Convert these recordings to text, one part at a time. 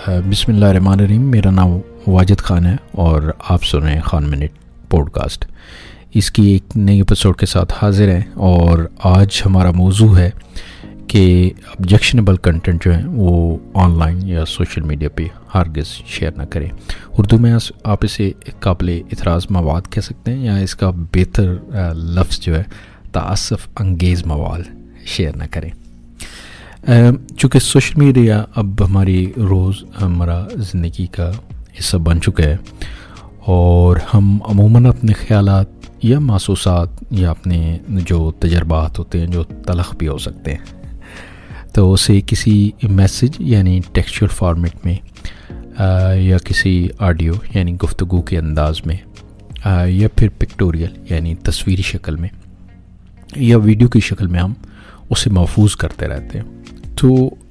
बिस्मिल्लाहिर्रहमानिर्रहीम। मेरा नाम वाजिद ख़ान है और आप सुन रहे हैं ख़ान मिनट पॉडकास्ट। इसकी एक नई एपिसोड के साथ हाजिर हैं और आज हमारा मौजू है कि ऑब्जेक्शनेबल कंटेंट जो है वो ऑनलाइन या सोशल मीडिया पे हरगिज़ शेयर ना करें। उर्दू में आप इसे काबिल इतराज़ मवाद कह सकते हैं या इसका बेहतर लफ्ज़ जो है तासुफ़ अंगेज़ मवाद शेयर ना करें। चूँकि सोशल मीडिया अब हमारी रोज़मर्रा ज़िंदगी का हिस्सा बन चुका है और हम अमूमन अपने ख़यालात या महसूसात या अपने जो तजर्बात होते हैं जो तलख़ भी हो सकते हैं, तो उसे किसी मैसेज यानी टेक्सचुअल फॉर्मेट में या किसी ऑडियो यानी गुफ्तगू के अंदाज में या फिर पिक्टोरियल यानी तस्वीरी शक्ल में या वीडियो की शक्ल में हम उसे महफूज करते रहते हैं। तो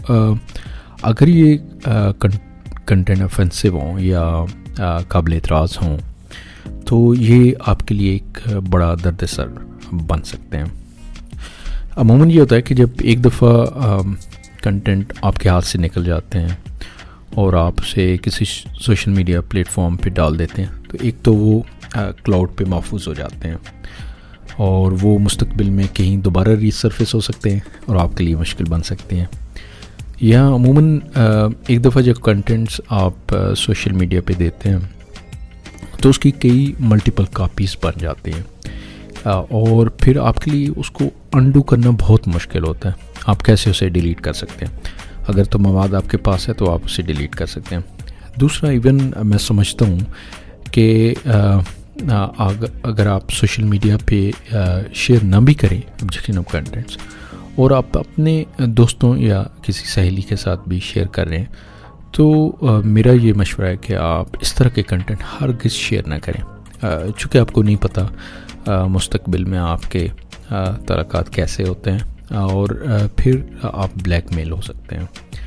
अगर ये कंटेंट ऑफेंसिव हों या काबिल एतराज़ हों तो ये आपके लिए एक बड़ा दर्द-ए-सर बन सकते हैं। अमूमन ये होता है कि जब एक दफ़ा कंटेंट आपके हाथ से निकल जाते हैं और आप उसे किसी सोशल मीडिया प्लेटफॉर्म पे डाल देते हैं तो एक तो वो क्लाउड पे महफूज हो जाते हैं और वो मुस्तकबिल में कहीं दोबारा रीसरफेस हो सकते हैं और आपके लिए मुश्किल बन सकते हैं। या अमूमन एक दफ़ा जब कंटेंट्स आप सोशल मीडिया पे देते हैं तो उसकी कई मल्टीपल कापीज़ बन जाती हैं और फिर आपके लिए उसको अंडू करना बहुत मुश्किल होता है। आप कैसे उसे डिलीट कर सकते हैं? अगर तो मवाद आपके पास है तो आप उसे डिलीट कर सकते हैं। दूसरा, इवन मैं समझता हूँ कि अगर आप सोशल मीडिया पे शेयर ना भी करें ऑब्जेक्शनेबल कंटेंट्स और आप अपने दोस्तों या किसी सहेली के साथ भी शेयर कर रहे हैं तो मेरा ये मशवरा है कि आप इस तरह के कंटेंट हरगिज़ शेयर ना करें, चूँकि आपको नहीं पता मुस्तकबिल में आपके तलाक़ात कैसे होते हैं और फिर आप ब्लैकमेल हो सकते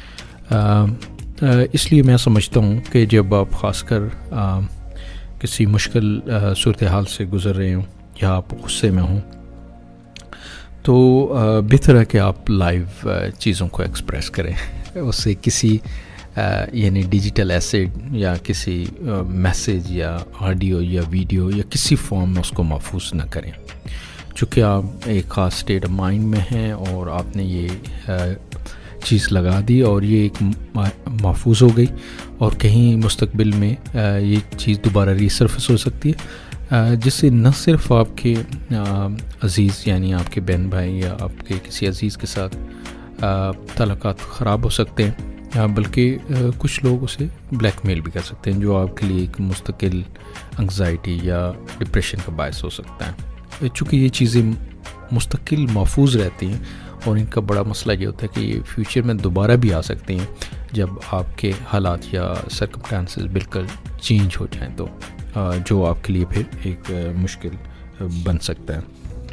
हैं। इसलिए मैं समझता हूँ कि जब आप ख़ासकर किसी मुश्किल सूरत हाल से गुज़र रहे हों या आप गुस्से में हों तो बेहतर है कि आप लाइव चीज़ों को एक्सप्रेस करें, उससे किसी यानी डिजिटल एसेट या किसी मैसेज या ऑडियो या वीडियो या किसी फॉर्म में उसको महफूज ना करें। चूँकि आप एक ख़ास स्टेट ऑफ माइंड में हैं और आपने ये चीज़ लगा दी और ये एक महफूज हो गई और कहीं मुस्तकबिल में ये चीज़ दोबारा रीसरफेस हो सकती है, जिससे न सिर्फ आपके अज़ीज़ यानी आपके बहन भाई या आपके किसी अज़ीज़ के साथ तल्लुकात ख़राब हो सकते हैं बल्कि कुछ लोग उसे ब्लैकमेल भी कर सकते हैं, जो आपके लिए एक मुस्तकिल एंग्जाइटी या डिप्रेशन का बायस हो सकता है। चूँकि ये चीज़ें मुस्तकिल महफूज रहती हैं और इनका बड़ा मसला ये होता है कि ये फ्यूचर में दोबारा भी आ सकती हैं जब आपके हालात या सर्कमस्टांसेस बिल्कुल चेंज हो जाएं, तो जो आपके लिए फिर एक मुश्किल बन सकता है।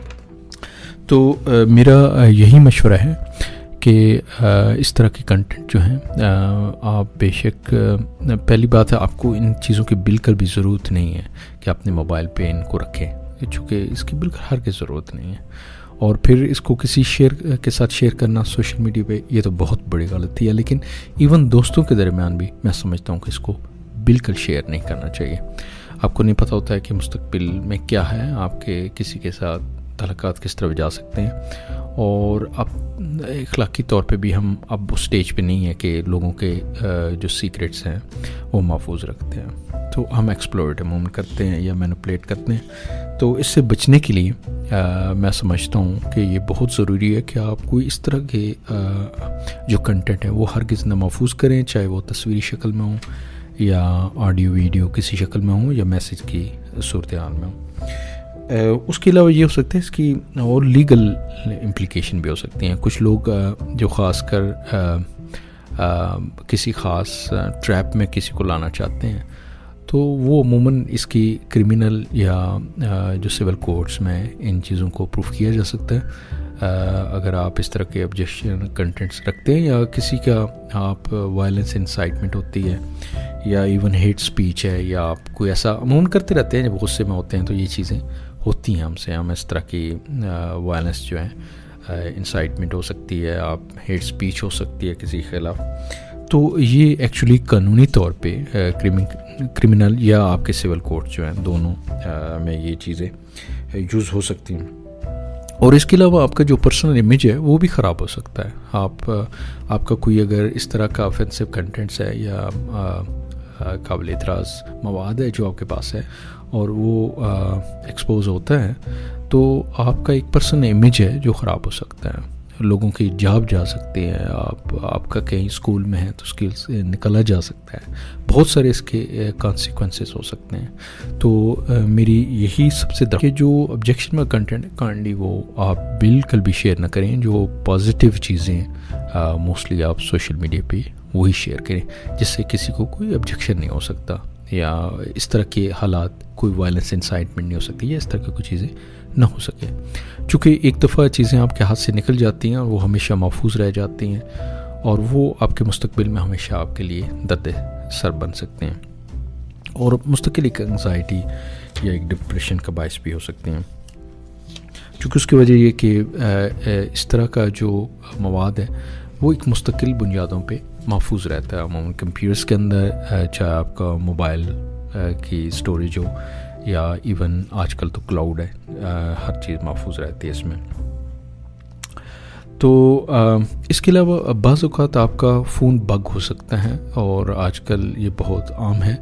तो मेरा यही मशवरा है कि इस तरह के कंटेंट जो हैं आप बेशक, पहली बात है आपको इन चीज़ों की बिल्कुल भी ज़रूरत नहीं है कि अपने मोबाइल पे इनको रखें, चूँकि इसकी बिल्कुल हर की ज़रूरत नहीं है। और फिर इसको किसी शेयर के साथ शेयर करना सोशल मीडिया पे ये तो बहुत बड़ी गलती है, लेकिन इवन दोस्तों के दरमियान भी मैं समझता हूँ कि इसको बिल्कुल शेयर नहीं करना चाहिए। आपको नहीं पता होता है कि मुस्तकबिल में क्या है, आपके किसी के साथ तल्लुकात किस तरह जा सकते हैं और अब अखलाकी तौर पे भी हम अब उस स्टेज पे नहीं है कि लोगों के जो सीक्रेट्स हैं वो महफूज रखते हैं, तो हम एक्सप्लॉइट अमूमन करते हैं या मैनिपुलेट करते हैं। तो इससे बचने के लिए मैं समझता हूँ कि ये बहुत ज़रूरी है कि आप कोई इस तरह के जो कंटेंट है वो हरगिज़ ना महफूज करें, चाहे वो तस्वीरी शक्ल में हो या ऑडियो वीडियो किसी शक्ल में हो या मैसेज की सूरत हाल में हो। उसके अलावा ये हो सकता है इसकी और लीगल इम्प्लिकेशन भी हो सकती हैं। कुछ लोग जो ख़ासकर किसी ख़ास ट्रैप में किसी को लाना चाहते हैं तो वो अमूमन इसकी क्रिमिनल या जो सिविल कोर्ट्स में इन चीज़ों को प्रूफ किया जा सकता है। अगर आप इस तरह के ऑब्जेक्शन कंटेंट्स रखते हैं या किसी का आप वायलेंस इंसाइटमेंट होती है या इवन हेट स्पीच है या आप कोई ऐसा अमूमन करते रहते हैं जब गुस्से में होते हैं तो ये चीज़ें होती हैं हमसे, हम इस तरह की वायलेंस जो है इंसाइटमेंट हो सकती है, आप हेट स्पीच हो सकती है किसी के खिलाफ। तो ये एक्चुअली कानूनी तौर पे क्रिमिनल या आपके सिविल कोर्ट जो हैं दोनों में ये चीज़ें यूज़ हो सकती हैं। और इसके अलावा आपका जो पर्सनल इमेज है वो भी ख़राब हो सकता है। आपका कोई अगर इस तरह का ऑफेंसिव कंटेंट्स है या काबिल एतराज़ मवाद है जो आपके पास है और वो एक्सपोज होता है, तो आपका एक पर्सनल इमेज है जो ख़राब हो सकता है। लोगों की जाब जा सकती है, आपका कहीं स्कूल में है तो स्किल्स निकला जा सकता है, बहुत सारे इसके कॉन्सिक्वेंसेस हो सकते हैं। तो मेरी यही सबसे कि जो ऑब्जेक्शन में कंटेंट काइंडली वो आप बिल्कुल भी शेयर ना करें। जो पॉजिटिव चीज़ें मोस्टली आप सोशल मीडिया पे वही शेयर करें, जिससे किसी को कोई ऑब्जेक्शन नहीं हो सकता या इस तरह के हालात, कोई वायलेंस इंसाइटमेंट नहीं हो सकती या इस तरह की कोई चीज़ें ना हो सके। चूँकि एक दफ़ा चीज़ें आपके हाथ से निकल जाती हैं और वो हमेशा महफूज रह जाती हैं और वो आपके मुस्तकबिल में हमेशा आपके लिए दर्द सर बन सकते हैं और मुस्तकिल एक एंग्जाइटी या एक डिप्रेशन का बायस भी हो सकते हैं। चूँकि उसकी वजह ये कि इस तरह का जो मवाद है वो एक मुस्तकिल बुनियादों पे महफूज रहता है। अमूमन कंप्यूटर्स के अंदर, चाहे आपका मोबाइल की स्टोरेज हो या इवन आजकल तो क्लाउड है, हर चीज़ महफूज रहती है इसमें। तो इसके अलावा बाज़ औक़ात आपका फ़ोन बग हो सकता है और आजकल ये बहुत आम है।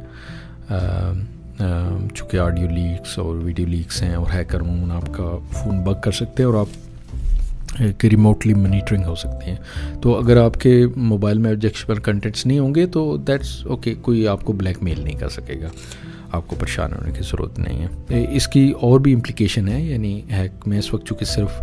चूँकि ऑडियो लीक्स और वीडियो लीक्स हैं और हैकर अमूमन आपका फ़ोन बग कर सकते हैं और आप कि रिमोटली मॉनिटरिंग हो सकती हैं। तो अगर आपके मोबाइल में ऑब्जेक्शनल कंटेंट्स नहीं होंगे तो दैट्स ओके, कोई आपको ब्लैकमेल नहीं कर सकेगा, आपको परेशान होने की ज़रूरत नहीं है। इसकी और भी इम्प्लिकेशन है, यानी हैक में इस वक्त चूँकि सिर्फ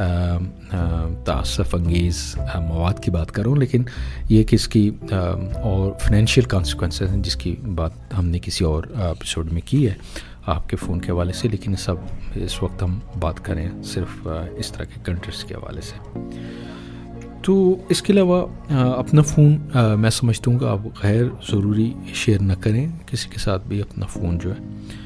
तासुफ़ अंगेज़ मवाद की बात कर रहा हूँ, लेकिन ये कि इसकी और फाइनेंशियल कॉन्सिक्वेंसेस हैं जिसकी बात हमने किसी और एपिसोड में की है आपके फ़ोन के हवाले से, लेकिन सब इस वक्त हम बात करें सिर्फ इस तरह के कंट्रीज़ के हवाले से। तो इसके अलावा अपना फ़ोन मैं समझता हूँ कि आप गैर ज़रूरी शेयर ना करें किसी के साथ भी अपना फ़ोन जो है,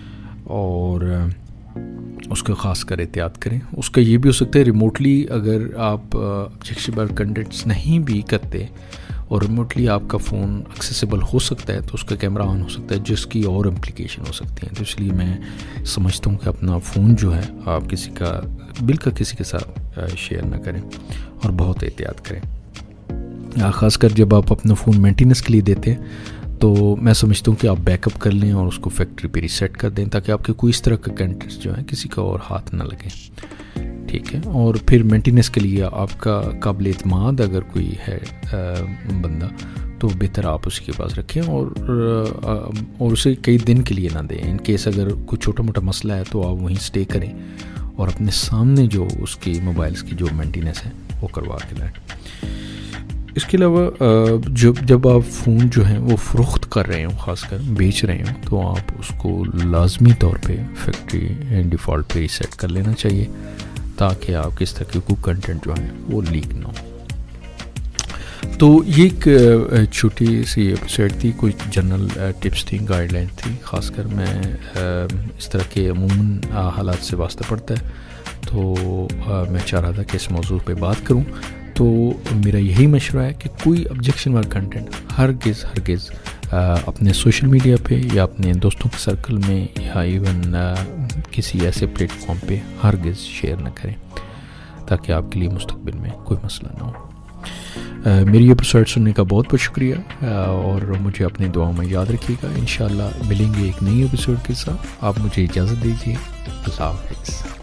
और उसका ख़ास कर एहतियात करें। उसका ये भी हो सकता है रिमोटली अगर आप ऑब्जेक्शनल कंटेंट्स नहीं भी करते और रिमोटली आपका फ़ोन एक्सेसिबल हो सकता है तो उसका कैमरा ऑन हो सकता है, जिसकी और इम्प्लिकेशन हो सकती हैं। तो इसलिए मैं समझता हूँ कि अपना फ़ोन जो है आप बिल्कुल किसी के साथ शेयर ना करें और बहुत एहतियात करें। ख़ासकर जब आप अपना फ़ोन मेंटेनेंस के लिए देते हैं तो मैं समझता हूँ कि आप बैकअप कर लें और उसको फैक्ट्री पे रीसेट कर दें ताकि आपके कोई इस तरह का कंटेंट्स जो है किसी का और हाथ ना लगे, ठीक है। और फिर मेंटेनेंस के लिए आपका काबिल एतमाद अगर कोई है बंदा तो बेहतर आप उसके पास रखें और उसे कई दिन के लिए ना दें। इन केस अगर कोई छोटा मोटा मसला है तो आप वहीं स्टे करें और अपने सामने जो उसकी मोबाइल्स की जो मेंटेनेंस है वो करवा के लाएं। इसके अलावा जब आप फ़ोन जो है वो फ़रोख्त कर रहे हो, ख़ासकर बेच रहे हो, तो आप उसको लाजमी तौर पे फैक्ट्री डिफ़ॉल्ट पे रीसेट कर लेना चाहिए ताकि आप इस तरह के कोई कंटेंट जो है वो लीक ना हो। तो ये एक छोटी सी एपिसोड थी, कुछ जनरल टिप्स थी, गाइडलाइन थी। ख़ासकर मैं इस तरह के अमूमन हालात से वास्ता पड़ता है तो मैं चाह रहा था कि इस मौजू पे बात करूं। तो मेरा यही मशवरा है कि कोई ऑब्जेक्शन वाला कंटेंट हरगिज़ अपने सोशल मीडिया पे या अपने दोस्तों के सर्कल में या इवन किसी ऐसे प्लेटफॉर्म पे हरगिज़ शेयर न करें ताकि आपके लिए मुस्तकबिल में कोई मसला ना हो। मेरी एपिसोड सुनने का बहुत बहुत शुक्रिया और मुझे अपनी दुआओं में याद रखिएगा। इंशाल्लाह मिलेंगे एक नई एपिसोड के साथ। आप मुझे इजाज़त दीजिए। अल्लाह हाफ़िज़।